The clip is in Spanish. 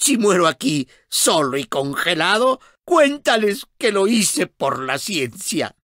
Si muero aquí, solo y congelado, cuéntales que lo hice por la ciencia.